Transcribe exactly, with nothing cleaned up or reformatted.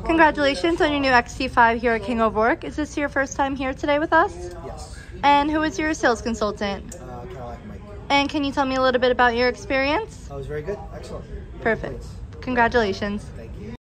Congratulations on your new X T five here at King ORourke. Is this your first time here today with us? Yes. And who is your sales consultant? Uh, Cadillac Mike. And can you tell me a little bit about your experience? I was very good. Excellent. No Perfect. complaints. Congratulations. Thank you.